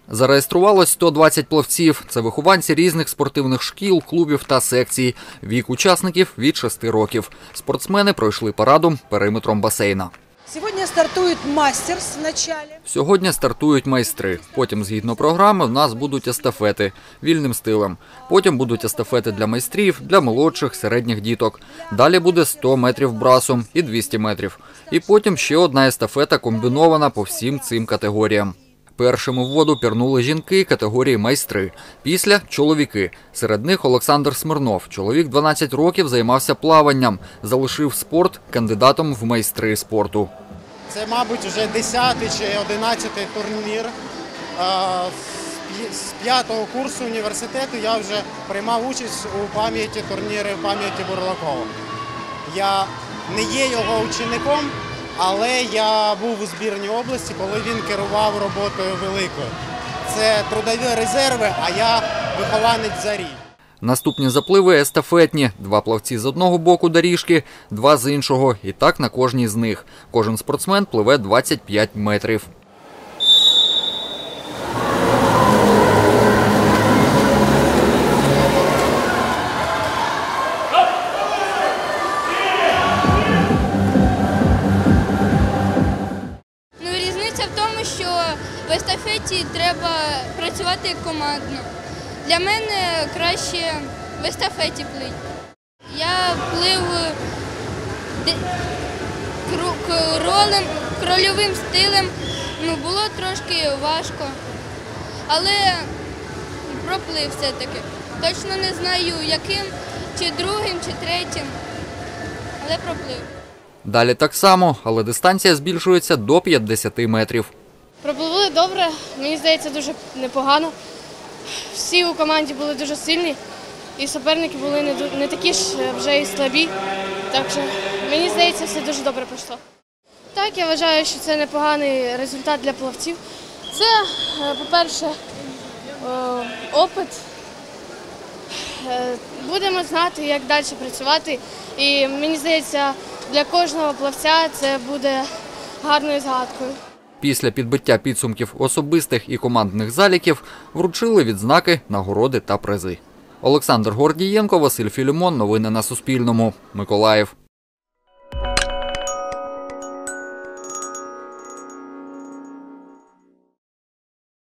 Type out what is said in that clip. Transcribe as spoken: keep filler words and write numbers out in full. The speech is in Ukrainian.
Зареєструвалось сто двадцять плавців. Це вихованці різних спортивних шкіл, клубів та секцій. Вік учасників – від шести років. Спортсмени пройшли парадом периметром басейна. Сьогодні стартує майстер спочатку. Сьогодні стартують майстри. Потім, згідно програми, в нас будуть естафети вільним стилем. Потім будуть естафети для майстрів, для молодших, середніх діток. Далі буде сто метрів брасом і двісті метрів. І потім ще одна естафета комбінована по всім цим категоріям. Першими в воду пірнули жінки категорії майстри. Після – чоловіки. Серед них Олександр Смирнов. Чоловік дванадцять років займався плаванням. Залишив спорт кандидатом в майстри спорту. Це, мабуть, вже десятий чи одинадцятий турнір. З п'ятого курсу університету я вже приймав участь у пам'яті турніри пам'яті Бурлакова. Я не є його учеником, але я був у збірній області, коли він керував роботою великою. Це трудові резерви, а я вихованець «Зарі». Наступні запливи естафетні. Два плавці з одного боку доріжки, два з іншого. І так на кожній з них. Кожен спортсмен пливе двадцять п'ять метрів. Ну, різниця в тому, що в естафеті треба працювати командно. Для мене краще в естафеті плити. Я плив кролем, крольовим стилем, ну, було трошки важко, але проплив все-таки. Точно не знаю, яким, чи другим, чи третім, але проплив. Далі так само, але дистанція збільшується до п'ятдесяти метрів. Пропливли добре, мені здається, дуже непогано. Всі у команді були дуже сильні, і суперники були не, не такі ж вже і слабі. Так що, мені здається, все дуже добре пройшло. Так, я вважаю, що це непоганий результат для плавців. Це, по-перше, опит. Будемо знати, як далі працювати. І мені здається, для кожного плавця це буде гарною згадкою. Після підбиття підсумків особистих і командних заліків вручили відзнаки, нагороди та призи. Олександр Гордієнко, Василь Філімон. Новини на Суспільному. Миколаїв.